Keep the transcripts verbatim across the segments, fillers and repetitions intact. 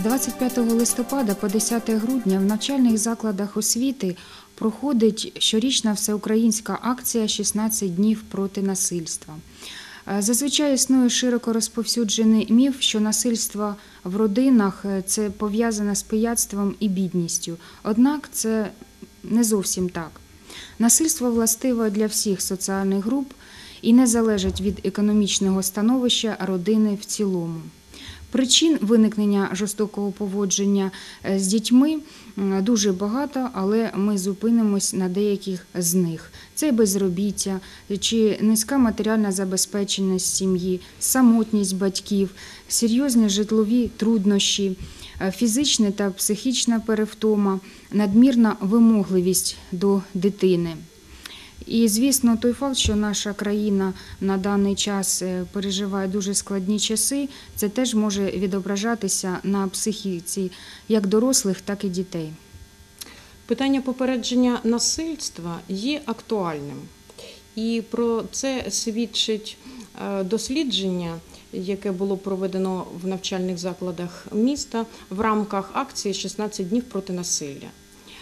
двадцять п'ятого листопада по десяте грудня в навчальних закладах освіти проходить щорічна всеукраїнська акція «шістнадцять днів проти насильства». Зазвичай існує широко розповсюджений міф, що насильство в родинах – це пов'язане з пияцтвом і бідністю. Однак це не зовсім так. Насильство властиве для всіх соціальних груп і не залежить від економічного становища родини в цілому. Причин виникнення жорстокого поводження з дітьми дуже багато, але ми зупинимось на деяких з них. Це безробіття, чи низька матеріальна забезпеченість сім'ї, самотність батьків, серйозні житлові труднощі, фізична та психічна перевтома, надмірна вимогливість до дитини. І, звісно, той факт, що наша країна на даний час переживає дуже складні часи, це теж може відображатися на психіці як дорослих, так і дітей. Питання попередження насильства є актуальним. І про це свідчить дослідження, яке було проведено в навчальних закладах міста в рамках акції «шістнадцять днів проти насилля».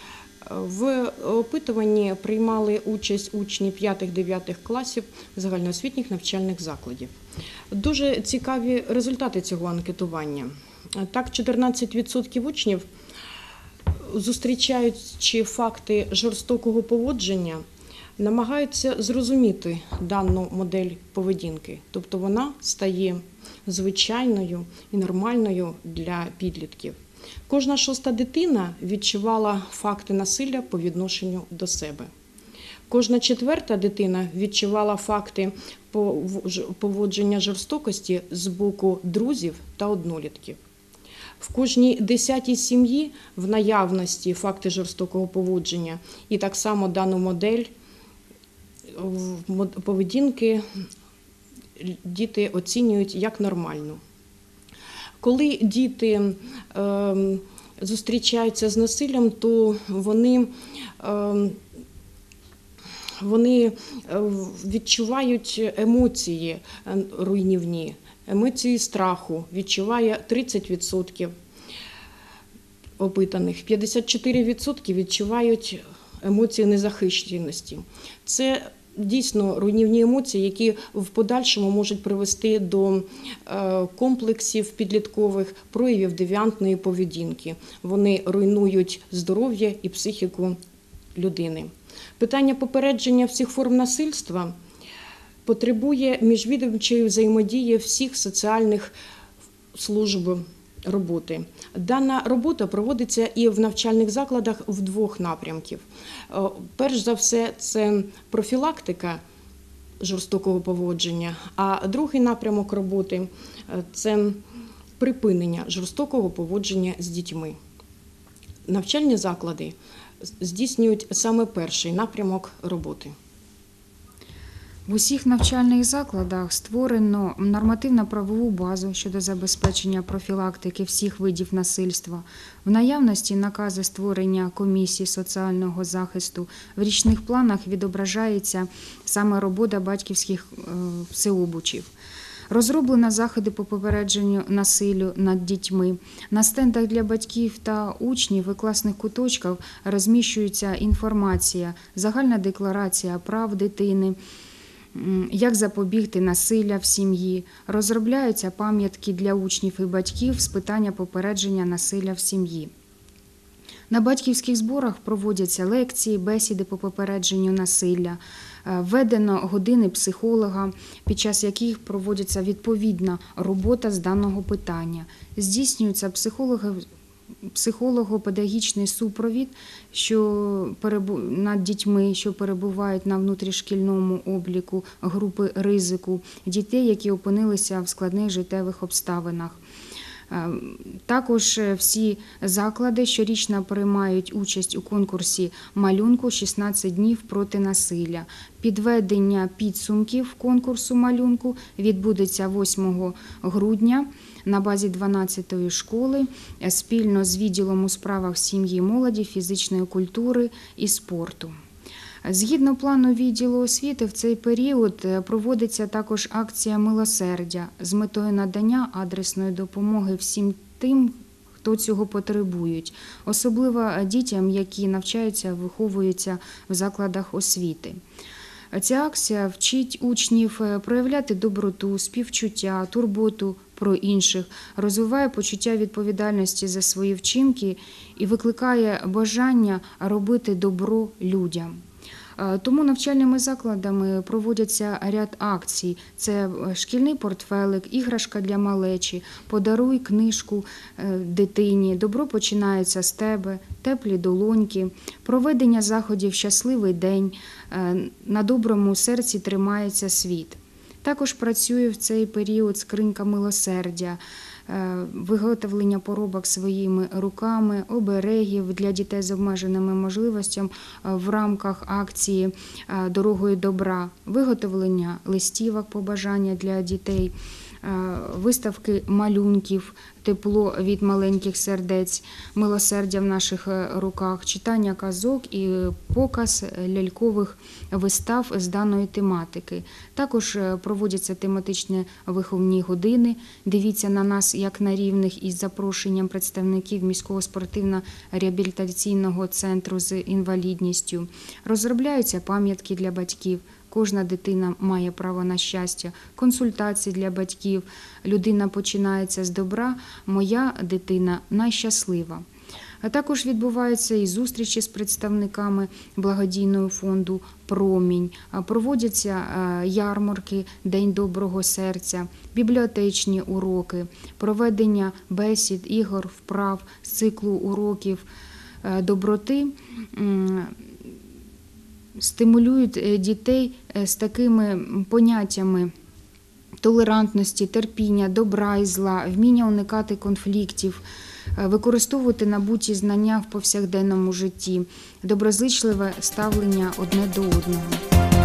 В опитуванні приймали участь учні п'ятих-дев'ятих класів загальноосвітніх навчальних закладів. Дуже цікаві результати цього анкетування. Так, чотирнадцять відсотків учнів, зустрічаючи факти жорстокого поводження, намагаються зрозуміти дану модель поведінки. Тобто вона стає звичайною і нормальною для підлітків. Кожна шоста дитина відчувала факти насилля по відношенню до себе. Кожна четверта дитина відчувала факти поводження жорстокості з боку друзів та однолітків. В кожній десятій сім'ї в наявності факти жорстокого поводження, і так само дану модель поведінки діти оцінюють як нормальну. Коли діти е, зустрічаються з насиллям, то вони, е, вони відчувають емоції руйнівні, емоції страху, відчуває тридцять відсотків опитаних, п'ятдесят чотири відсотки відчувають емоції незахищеності. Це дійсно руйнівні емоції, які в подальшому можуть привести до комплексів підліткових, проявів девіантної поведінки. Вони руйнують здоров'я і психіку людини. Питання попередження всіх форм насильства потребує міжвідомчої взаємодії всіх соціальних служб роботи. Дана робота проводиться і в навчальних закладах в двох напрямків. Перш за все, це профілактика жорстокого поводження, а другий напрямок роботи – це припинення жорстокого поводження з дітьми. Навчальні заклади здійснюють саме перший напрямок роботи. В усіх навчальних закладах створено нормативно-правову базу щодо забезпечення профілактики всіх видів насильства. В наявності накази створення комісій соціального захисту. В річних планах відображається саме робота батьківських всеобучів. Розроблено заходи по попередженню насиллю над дітьми. На стендах для батьків та учнів і класних куточків розміщується інформація, загальна декларація прав дитини, як запобігти насилля в сім'ї. Розробляються пам'ятки для учнів і батьків з питання попередження насилля в сім'ї. На батьківських зборах проводяться лекції, бесіди по попередженню насилля. Введено години психолога, під час яких проводиться відповідна робота з даного питання. Здійснюється психологи психолого-педагогічний супровід що над дітьми, що перебувають на внутрішкільному обліку групи ризику, дітей, які опинилися в складних життєвих обставинах. Також всі заклади щорічно приймають участь у конкурсі малюнку «шістнадцять днів проти насилля». Підведення підсумків конкурсу малюнку відбудеться восьмого грудня на базі дванадцятої школи спільно з відділом у справах сім'ї, молоді, фізичної культури і спорту. Згідно плану відділу освіти, в цей період проводиться також акція «Милосердя» з метою надання адресної допомоги всім тим, хто цього потребують, особливо дітям, які навчаються, виховуються в закладах освіти. Ця акція вчить учнів проявляти доброту, співчуття, турботу про інших, розвиває почуття відповідальності за свої вчинки і викликає бажання робити добро людям. Тому навчальними закладами проводяться ряд акцій. Це шкільний портфелик, іграшка для малечі, подаруй книжку дитині, добро починається з тебе, теплі долоньки, проведення заходів «Щасливий день», на доброму серці тримається світ. Також працює в цей період скринька милосердя, виготовлення поробок своїми руками, оберегів для дітей з обмеженими можливостями в рамках акції «Дорогою добра», виготовлення листівок побажання для дітей, виставки малюнків, тепло від маленьких сердець, милосердя в наших руках, читання казок і показ лялькових вистав з даної тематики. Також проводяться тематичні виховні години. Дивіться на нас як на рівних із запрошенням представників міського спортивно-реабілітаційного центру з інвалідністю. Розробляються пам'ятки для батьків. Кожна дитина має право на щастя, консультації для батьків. Людина починається з добра, моя дитина найщаслива. А також відбуваються і зустрічі з представниками благодійного фонду «Промінь», проводяться ярмарки «День доброго серця», бібліотечні уроки, проведення бесід, ігор, вправ з циклу уроків доброти, стимулюють дітей з такими поняттями толерантності, терпіння, добра і зла, вміння уникати конфліктів, використовувати набуті знання в повсякденному житті, доброзичливе ставлення одне до одного.